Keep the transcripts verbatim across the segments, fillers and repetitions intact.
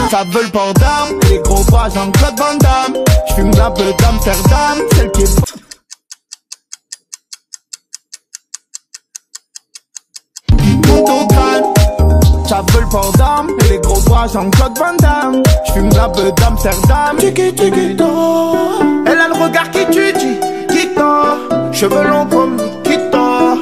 Ça veut le port d'armes, les gros bras Jean-Claude Van Damme. J'fume la peu d'Amsterdam, celle qui est au crâne. Ça veut le port d'armes, les gros bras Jean-Claude Van Damme. J'fume la peu d'Amsterdam. Tiki tiki to. Elle a le regard qui tue, qui tord. Cheveux longs comme Nikita.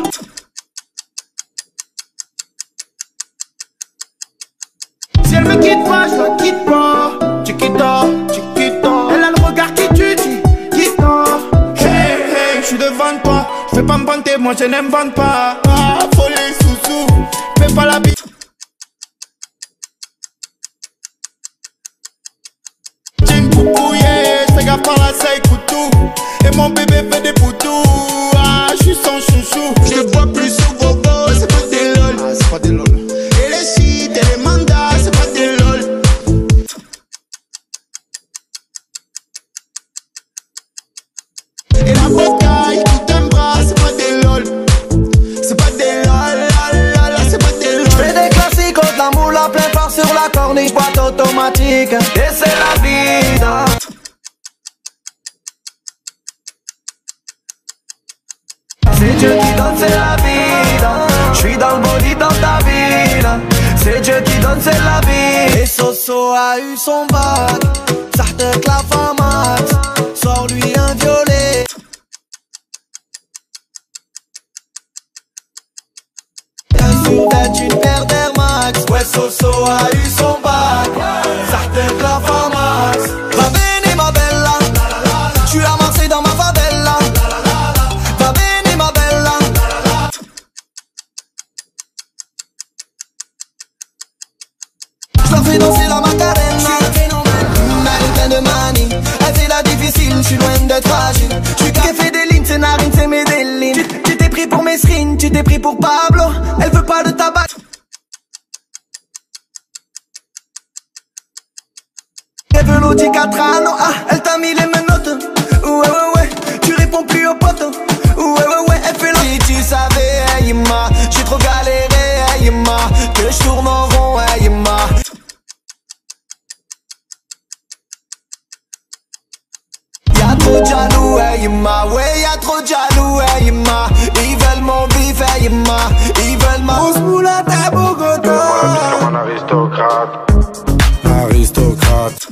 Si elle me quitte pas, je la quitte pas. Chiquita, chiquita. Elle a le regard qui tue, qui tord. Hey, hey, j'suis devant toi. J'fais pas me vanter, moi je n'aime vendre pas. Ah, folie, sous-sous. Fais pas la bite. J'ai une poupouillée, c'est gars par la saille, coutou. Et mon bébé fait des poutous. Ah, j'suis son chouchou. J'te vois plus sous vos beaux, c'est pas des lol. Ah, c'est pas des lol. Et les sites et les mandats, c'est pas des lol. Et la bataille, tout un bras, c'est pas des lol. C'est pas des lol, la la la, c'est pas des lol. J'fais des classiques, de la moule à plein phare sur la corniche, boîte automatique. Et c'est la vida. C'est Dieu qui donne, c'est la vida. J'suis dans le body dans ta ville. C'est Dieu qui donne, c'est la vie. Et Soso a eu son bac. Sartek la famax. Sors-lui un violet. Un sous-tête, une paire d'Air Max. Ouais, Soso a eu son bac. Sartek la famax. Va bene ma bella. J'suis à Marseille dans ma favela. Va bene ma bella. J'la fais danser la Macarena. Elle est pleine de manie. Elle fait la difficile, j'suis loin d'être fragile. J'suis qu'elle fait des lignes, c'est narine, c'est Medellin. Tu tu t'es pris pour Mesrine, tu t'es pris pour Pablo. Elle veut pas de tabac. Elle veut l'Audi quatre anneaux, ah, elle t'a mis les menottes. Ouais ouais ouais, tu réponds plus aux potes. Ouais ouais ouais, elle fait la. Si tu savais, hey ma, j'ai trop galéré, hey ma, que je tourne en rond, hey ma. Y'a trop de jaloux, hey ma, ouais y'a trop de jaloux, hey ma. Ils veulent mon bif, hey ma, ils veulent ma grosse moulette à Bogota. Fais-moi la bise comme un aristocrate. Aristocrate.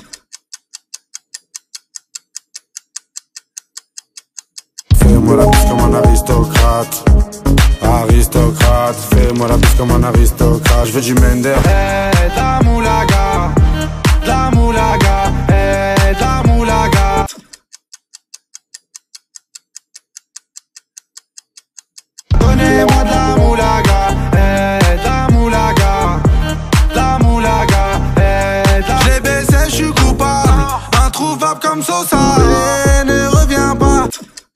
Fais-moi la bise comme un aristocrate. Aristocrate. Fais-moi la bise comme un aristocrate. Je veux du Mender. Hey, la moulaga, la moulaga, hey, la moulaga. Donnez-moi de la moulaga, hey, la moulaga, la moulaga, hey, la. J'l'ai baissé, j'suis coupable, introuvable comme Sosa, et ne reviens pas.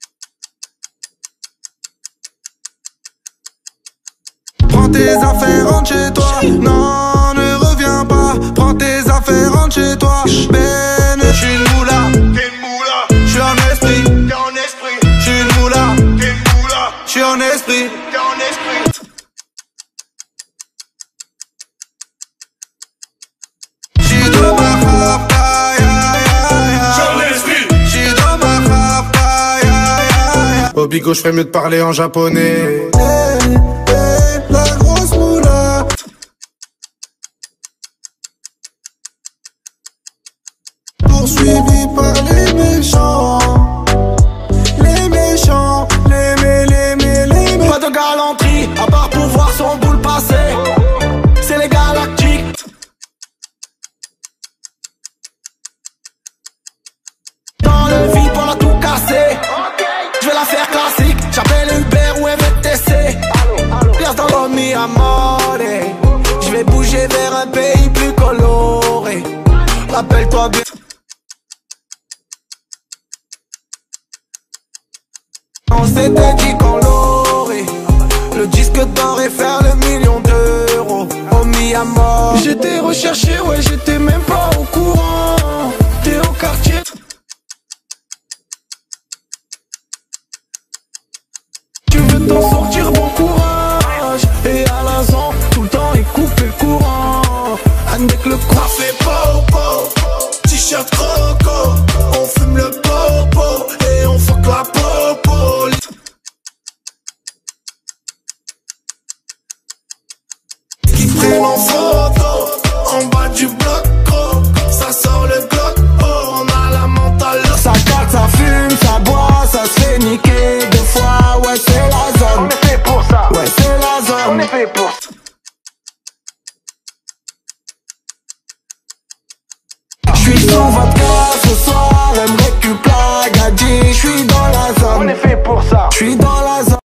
Prends tes affaires, rentre chez toi. Non, ne reviens pas. Prends tes affaires, rentre chez toi. Ben, j'suis une moula. T'es une moula. J'suis en esprit. T'es en esprit. J'suis une moula. T'es une moula. J'suis en esprit. T'es en esprit. J'suis dans ma frappe. J'suis en esprit. J'suis dans ma frappe. Au bigot, j'ferais mieux de parler en japonais. La grosse moula. Poursuivi par les méchants. Les méchants. Les mé, les mé, les mé. Pas de galanterie, à part pour voir son boule passer. C'est les galactiques. Dans le vide, on a tout cassé. Je vais la faire classique. J'appelle Uber ou M T C. Dans mi amore, je vais bouger vers un pays plus coloré. Rappelle-toi bien. On s'était dit qu'on l'aurait. Le disque d'or et faire le million d'euros. Oh mi amore. J'étais recherché, ouais, j'étais même pas au courant. T'es au quartier. Tu veux t'en sortir, bon courage. Et à l'instant, tout le temps, il coupe le courant. Avec le coin, c'est pas au t-shirt croco. On fume le popo et on fuck la popo. Qui prennent en photo en bas du bloc, gros. Ça sort le glock, oh, on a la mentale. Ça carte, ça fume, ça boit, ça se fait niquer deux fois. Ouais, c'est la zone. On est fait pour ça. Ouais, c'est la zone. On est fait pour ça. J'suis sous vodka ce soir, elle me récupère la gadji. J'suis dans la zone. On est fait pour ça. J'suis dans la zone.